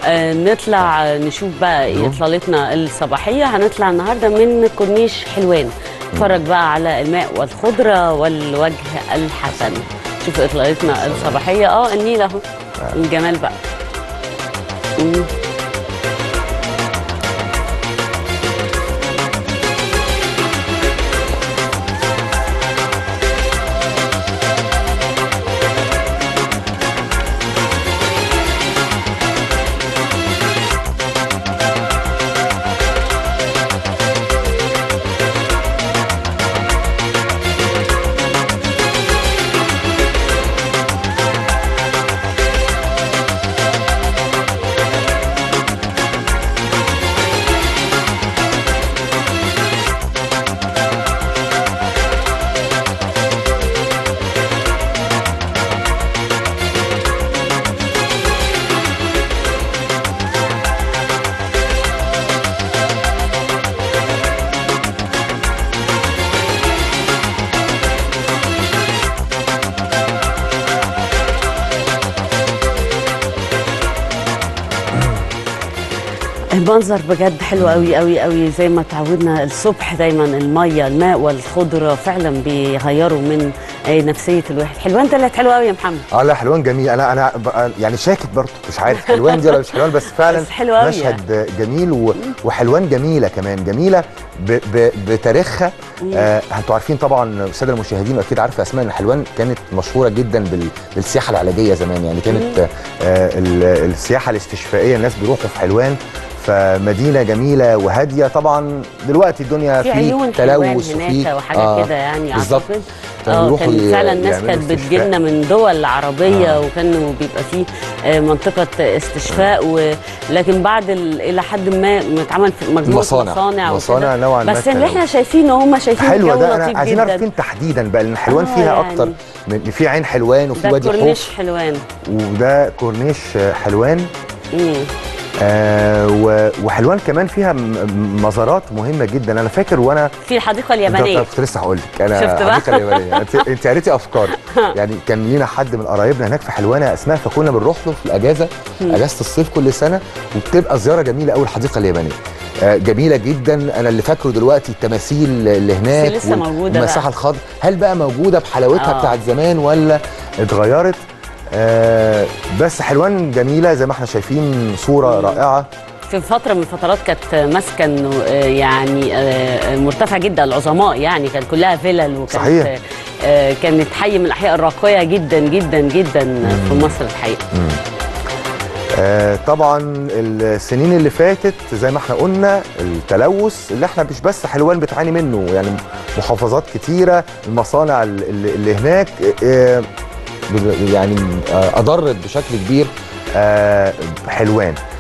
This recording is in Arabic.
نطلع نشوف بقى اطلالتنا الصباحيه. هنطلع النهارده من كورنيش حلوان، نتفرج بقى على الماء والخضره والوجه الحسن. شوف اطلالتنا الصباحيه. النيل اهو، الجمال بقى. المنظر بجد حلو قوي قوي قوي، زي ما تعودنا الصبح دايما الميه الماء والخضره فعلا بيغيروا من نفسيه الواحد. حلوان طلعت حلوه قوي يا محمد. لا حلوان جميل. انا يعني شاكك برضه، مش عارف حلوان دي ولا مش حلوان، بس فعلا بس حلوة مشهد جميل وحلوان جميله كمان، جميله بتاريخها. انتوا عارفين طبعا الساده المشاهدين واكيد عارفه اسماء ان حلوان كانت مشهوره جدا بالسياحه العلاجيه زمان، يعني كانت السياحه الاستشفائيه، الناس بيروحوا في حلوان، فمدينه جميله وهاديه. طبعا دلوقتي الدنيا في تلوث وفي وحاجات كده يعني بالظبط. كان فعلا الناس كانت بتجيلنا من دول عربيه وكانوا بيبقى فيه منطقه استشفاء لكن بعد الى حد ما اتعمل في مجموعه مصانع نوعا ما، بس اللي احنا شايفينه هم شايفين حلوه. الجو ده لطيف انا عايزين نعرف فين تحديدا بقى، لان حلوان فيها يعني اكتر من في عين حلوان وفي وادي حوف. كورنيش حلوان، وده كورنيش حلوان. وحلوان كمان فيها مزارات مهمه جدا. انا فاكر وانا في الحديقه اليابانيه، كنت لسه هقول لك انا شفت بقى الحديقه اليابانيه. انت قريتي افكاري. يعني كان لينا حد من قرايبنا هناك في حلوان اسماء، فكنا بنروح له في الاجازه، اجازه الصيف كل سنه، وبتبقى زياره جميله قوي الحديقه اليابانيه. جميله جدا. انا اللي فاكره دلوقتي التماثيل اللي هناك لسه موجوده، والمساحه الخضراء، هل بقى موجوده بحلاوتها بتاعت زمان ولا اتغيرت؟ بس حلوان جميله زي ما احنا شايفين، صوره رائعه. في فتره من الفترات كانت مسكن يعني مرتفع جدا العظماء، يعني كانت كلها فيلل، وكانت صحيح. كانت حي من الاحياء الراقيه جدا جدا جدا في مصر الحقيقه. طبعا السنين اللي فاتت زي ما احنا قلنا التلوث اللي احنا مش بس حلوان بتعاني منه، يعني محافظات كتيره المصانع اللي هناك يعني اضرت بشكل كبير حلوان.